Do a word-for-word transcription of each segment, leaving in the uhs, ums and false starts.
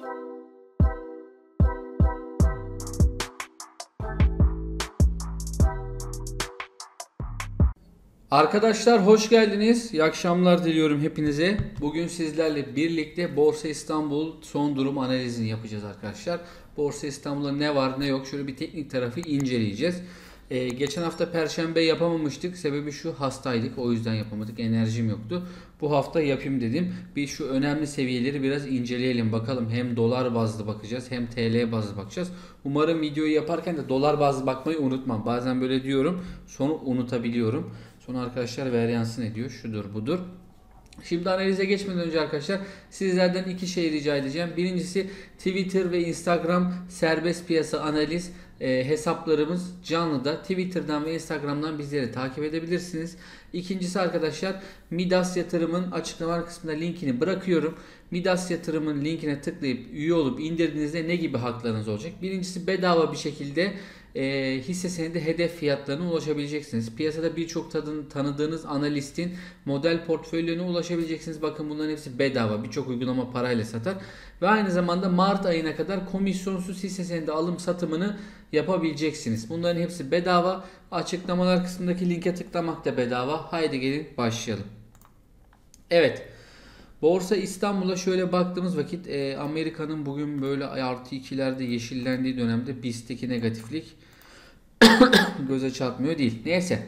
Arkadaşlar hoş geldiniz. İyi akşamlar diliyorum hepinize. Bugün sizlerle birlikte Borsa İstanbul son durum analizini yapacağız arkadaşlar. Borsa İstanbul'da ne var ne yok şöyle bir teknik tarafı inceleyeceğiz. Ee, geçen hafta Perşembe yapamamıştık. Sebebi şu, hastaydık. O yüzden yapamadık. Enerjim yoktu. Bu hafta yapayım dedim. Bir şu önemli seviyeleri biraz inceleyelim. Bakalım, hem dolar bazlı bakacağız hem T L bazlı bakacağız. Umarım videoyu yaparken de dolar bazlı bakmayı unutmam. Bazen böyle diyorum, sonra unutabiliyorum. Sonra arkadaşlar varyansın ediyor. Şudur budur. Şimdi analize geçmeden önce arkadaşlar sizlerden iki şey rica edeceğim. Birincisi, Twitter ve Instagram serbest piyasa analiz e, hesaplarımız canlıda. Twitter'dan ve Instagram'dan bizleri takip edebilirsiniz. İkincisi arkadaşlar, Midas Yatırım'ın açıklama kısmında linkini bırakıyorum. Midas Yatırım'ın linkine tıklayıp üye olup indirdiğinizde ne gibi haklarınız olacak? Birincisi, bedava bir şekilde E, hisse senedi hedef fiyatlarına ulaşabileceksiniz. Piyasada birçok tanıdığınız analistin model portföylerine ulaşabileceksiniz. Bakın, bunların hepsi bedava. Birçok uygulama parayla satar. Ve aynı zamanda Mart ayına kadar komisyonsuz hisse senedi alım satımını yapabileceksiniz. Bunların hepsi bedava. Açıklamalar kısmındaki linke tıklamak da bedava. Haydi gelin başlayalım. Evet. Borsa İstanbul'a şöyle baktığımız vakit e, Amerika'nın bugün böyle artı ikilerde yeşillendiği dönemde B I S'teki negatiflik göze çarpmıyor değil. Neyse.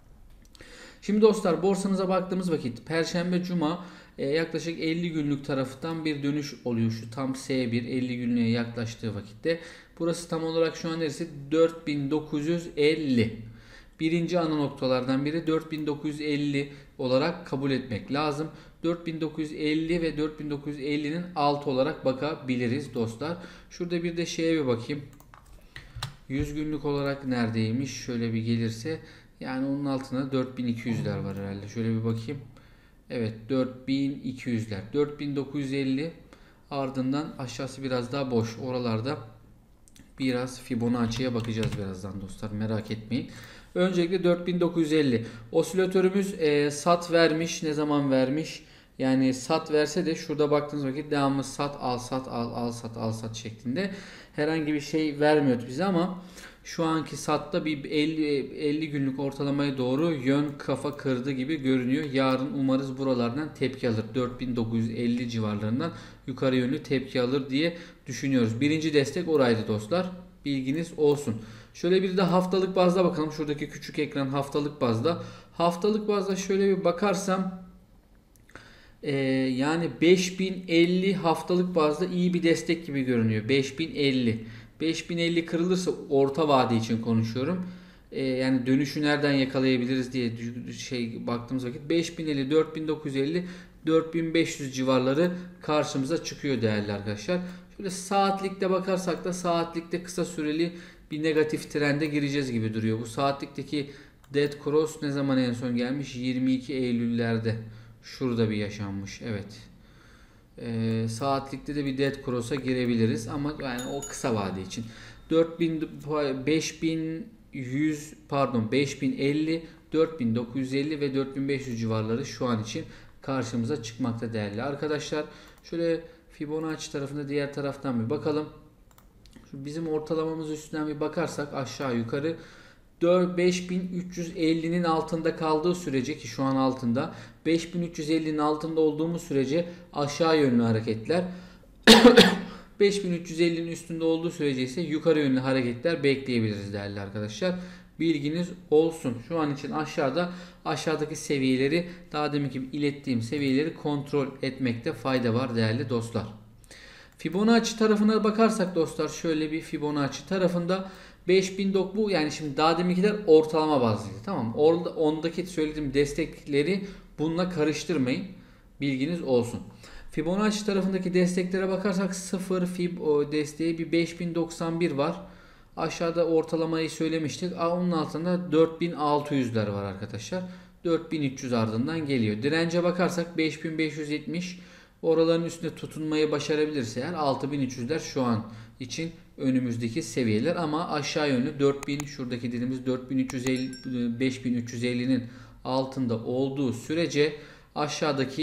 Şimdi dostlar, borsamıza baktığımız vakit Perşembe Cuma e, yaklaşık elli günlük taraftan bir dönüş oluyor. Şu tam S bir elli günlüğe yaklaştığı vakitte. Burası tam olarak şu an neresi? dört bin dokuz yüz elli. Birinci ana noktalardan biri dört bin dokuz yüz elli olarak kabul etmek lazım. dört bin dokuz yüz elli ve dört bin dokuz yüz ellinin altı olarak bakabiliriz dostlar. Şurada bir de şeye bir bakayım. yüz günlük olarak neredeymiş? Şöyle bir gelirse, yani onun altında dört bin iki yüzler var herhalde. Şöyle bir bakayım. Evet, dört bin iki yüzler. dört bin dokuz yüz elli, ardından aşağısı biraz daha boş. Oralarda biraz Fibonacci'ye bakacağız birazdan dostlar, merak etmeyin. Öncelikle dört bin dokuz yüz elli. Osilatörümüz e, sat vermiş. Ne zaman vermiş? Yani sat verse de şurada baktığınız vakit devamlı sat al sat al al sat al sat şeklinde herhangi bir şey vermiyordu bize, ama şu anki satta bir elli, elli günlük ortalamaya doğru yön kafa kırdı gibi görünüyor. Yarın umarız buralardan tepki alır. dört bin dokuz yüz elli civarlarından yukarı yönlü tepki alır diye düşünüyoruz. Birinci destek oraydı dostlar. Bilginiz olsun. Şöyle bir de haftalık bazda bakalım. Şuradaki küçük ekran haftalık bazda. Haftalık bazda şöyle bir bakarsam e, yani beş bin elli haftalık bazda iyi bir destek gibi görünüyor. beş bin elli. beş bin elli kırılırsa, orta vade için konuşuyorum. E, yani dönüşü nereden yakalayabiliriz diye şey baktığımız vakit beş bin elli, dört bin dokuz yüz elli, dört bin beş yüz civarları karşımıza çıkıyor değerli arkadaşlar. Şöyle saatlikte bakarsak da saatlikte kısa süreli bir negatif trende gireceğiz gibi duruyor. Bu saatlikteki Dead Cross ne zaman en son gelmiş? yirmi iki Eylül'lerde. Şurada bir yaşanmış. Evet. Ee, saatlikte de bir Dead Cross'a girebiliriz ama yani o kısa vade için. dört bin, beş bin yüz pardon beş bin elli, dört bin dokuz yüz elli ve dört bin beş yüz civarları şu an için karşımıza çıkmakta değerli arkadaşlar. Şöyle Fibonacci tarafında diğer taraftan bir bakalım. Şu bizim ortalamamız üstünden bir bakarsak aşağı yukarı beş bin üç yüz ellinin altında kaldığı sürece, ki şu an altında, beş bin üç yüz ellinin altında olduğumuz sürece aşağı yönlü hareketler, beş bin üç yüz ellinin üstünde olduğu sürece ise yukarı yönlü hareketler bekleyebiliriz değerli arkadaşlar. Bilginiz olsun. Şu an için aşağıda aşağıdaki seviyeleri, daha deminki ilettiğim seviyeleri kontrol etmekte fayda var değerli dostlar. Fibonacci tarafına bakarsak dostlar, şöyle bir Fibonacci tarafında beş bin dok bu, yani şimdi daha deminkiler ortalama bazlıydı, tamam. Orada ondaki söylediğim destekleri bununla karıştırmayın. Bilginiz olsun. Fibonacci tarafındaki desteklere bakarsak sıfır Fib o desteği bir beş bin doksan bir var. Aşağıda ortalamayı söylemiştik. Onun altında dört bin altı yüzler var arkadaşlar. dört bin üç yüz ardından geliyor. Dirence bakarsak beş bin beş yüz yetmiş. Oraların üstünde tutunmayı başarabilirse eğer altı bin üç yüzler şu an için önümüzdeki seviyeler, ama aşağı yönlü dört bin, şuradaki dediğimiz dört bin üç yüz elli, beş bin üç yüz ellinin altında olduğu sürece aşağıdaki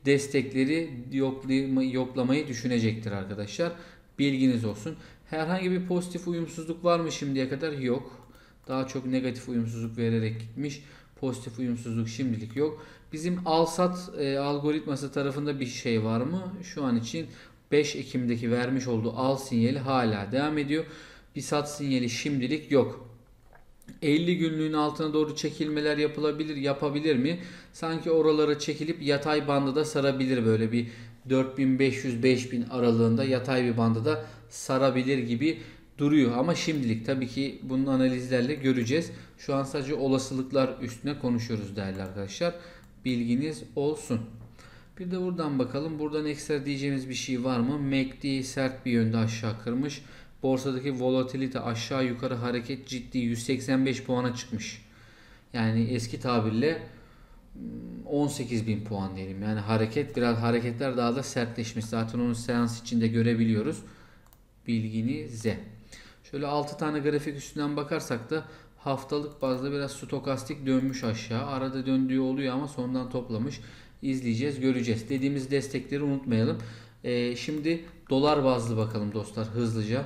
destekleri yoklamayı düşünecektir arkadaşlar. Bilginiz olsun. Herhangi bir pozitif uyumsuzluk var mı şimdiye kadar? Yok. Daha çok negatif uyumsuzluk vererek gitmiş. Pozitif uyumsuzluk şimdilik yok. Bizim al-sat e, algoritması tarafında bir şey var mı? Şu an için beş Ekim'deki vermiş olduğu al sinyali hala devam ediyor. Bir sat sinyali şimdilik yok. elli günlüğün altına doğru çekilmeler yapılabilir, yapabilir mi? Sanki oralara çekilip yatay bandı da sarabilir, böyle bir dört bin beş yüz beş bin aralığında yatay bir bandı da sarabilir gibi duruyor. Ama şimdilik tabii ki bunun analizlerle göreceğiz. Şu an sadece olasılıklar üstüne konuşuyoruz değerli arkadaşlar. Bilginiz olsun. Bir de buradan bakalım. Buradan ekstra diyeceğimiz bir şey var mı? M A C D sert bir yönde aşağı kırmış. Borsadaki volatilite aşağı yukarı hareket ciddi, yüz seksen beş puana çıkmış. Yani eski tabirle on sekiz bin puan diyelim. Yani hareket biraz hareketler daha da sertleşmiş. Zaten onu seans içinde görebiliyoruz. Bilginize. Şöyle altı tane grafik üstünden bakarsak da haftalık bazda biraz stokastik dönmüş aşağı. Arada döndüğü oluyor ama sondan toplamış. İzleyeceğiz, göreceğiz. Dediğimiz destekleri unutmayalım. Ee, şimdi dolar bazlı bakalım dostlar hızlıca.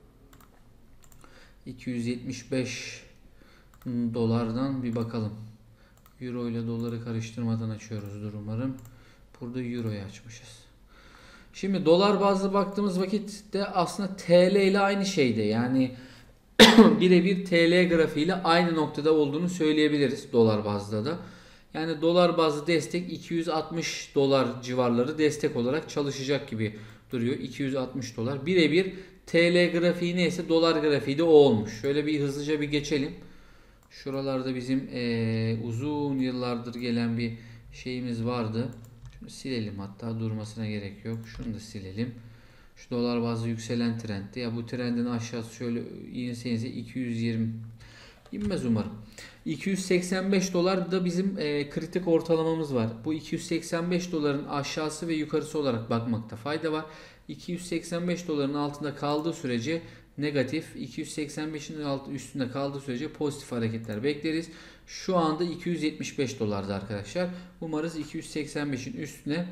iki yüz yetmiş beş dolardan bir bakalım. Euro ile doları karıştırmadan açıyoruzdur umarım. Burada Euro'yu açmışız. Şimdi dolar bazlı baktığımız vakitte aslında T L ile aynı şeyde. Yani birebir T L grafiğiyle aynı noktada olduğunu söyleyebiliriz dolar bazda da. Yani dolar bazlı destek iki yüz altmış dolar civarları destek olarak çalışacak gibi duruyor. iki yüz altmış dolar. Birebir T L grafiği neyse dolar grafiği de o olmuş. Şöyle bir hızlıca bir geçelim. Şuralarda bizim ee, uzun yıllardır gelen bir şeyimiz vardı. Şunu silelim, hatta durmasına gerek yok. Şunu da silelim. Şu dolar bazlı yükselen trendti. Ya bu trendin aşağısı şöyle inse inse iki yüz yirmi inmez umarım. iki yüz seksen beş dolar da bizim e, kritik ortalamamız var. Bu iki yüz seksen beş doların aşağısı ve yukarısı olarak bakmakta fayda var. iki yüz seksen beş doların altında kaldığı sürece negatif, iki yüz seksen beşin altı üstünde kaldığı sürece pozitif hareketler bekleriz. Şu anda iki yüz yetmiş beş dolarda arkadaşlar. Umarız iki yüz seksen beşin üstüne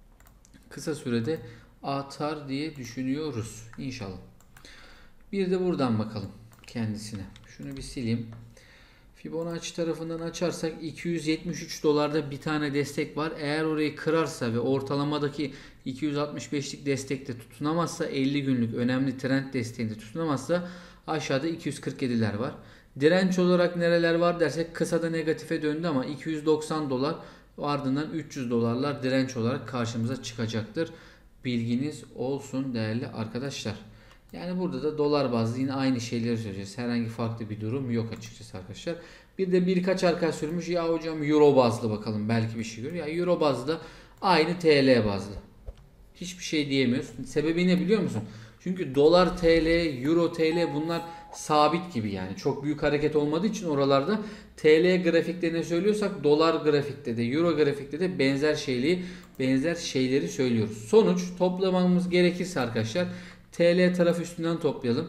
kısa sürede atar diye düşünüyoruz. İnşallah. Bir de buradan bakalım kendisine. Şunu bir sileyim. Fibonacci tarafından açarsak iki yüz yetmiş üç dolarda bir tane destek var. Eğer orayı kırarsa ve ortalamadaki iki yüz altmış beşlik destekte tutunamazsa, elli günlük önemli trend desteğinde tutunamazsa aşağıda iki yüz kırk yediler var. Direnç olarak nereler var dersek kısada negatife döndü ama iki yüz doksan dolar, ardından üç yüz dolarlar direnç olarak karşımıza çıkacaktır. Bilginiz olsun değerli arkadaşlar. Yani burada da dolar bazlı yine aynı şeyleri söyleyeceğiz. Herhangi farklı bir durum yok açıkçası arkadaşlar. Bir de birkaç arkadaş söylemiş ya hocam euro bazlı bakalım belki bir şey görür. Ya euro bazlı aynı T L bazlı. Hiçbir şey diyemiyorsun. Sebebi ne biliyor musun? Çünkü dolar T L, euro T L bunlar sabit gibi yani. Çok büyük hareket olmadığı için oralarda T L grafikte ne söylüyorsak dolar grafikte de euro grafikte de benzer şeyleri benzer şeyleri söylüyoruz. Sonuç toplamamız gerekirse arkadaşlar T L tarafı üstünden toplayalım.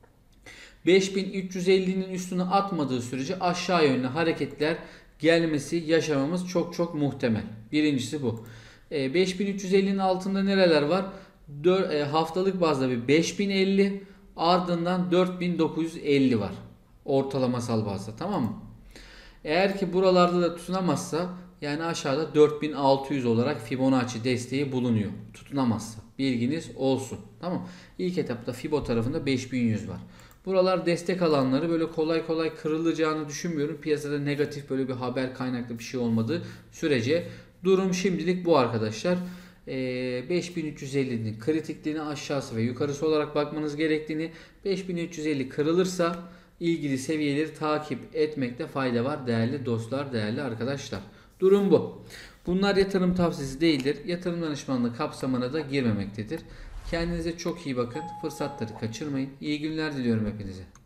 beş bin üç yüz ellinin üstüne atmadığı sürece aşağı yönlü hareketler gelmesi, yaşamamız çok çok muhtemel. Birincisi bu. E, beş bin üç yüz ellinin altında nereler var? dört, e, haftalık bazda bir beş bin elli, ardından dört bin dokuz yüz elli var. Ortalamasal bazda, tamam mı? Eğer ki buralarda da tutunamazsa yani aşağıda dört bin altı yüz olarak Fibonacci desteği bulunuyor. Tutunamazsa. Bilginiz olsun. Tamam. İlk etapta Fibo tarafında beş bin yüz var. Buralar destek alanları, böyle kolay kolay kırılacağını düşünmüyorum. Piyasada negatif böyle bir haber kaynaklı bir şey olmadığı sürece durum şimdilik bu arkadaşlar. Ee, beş bin üç yüz ellinin kritikliğini aşağısı ve yukarısı olarak bakmanız gerektiğini, beş bin üç yüz elli kırılırsa ilgili seviyeleri takip etmekte fayda var değerli dostlar, değerli arkadaşlar. Durum bu. Bunlar yatırım tavsiyesi değildir. Yatırım danışmanlığı kapsamına da girmemektedir. Kendinize çok iyi bakın. Fırsatları kaçırmayın. İyi günler diliyorum hepinize.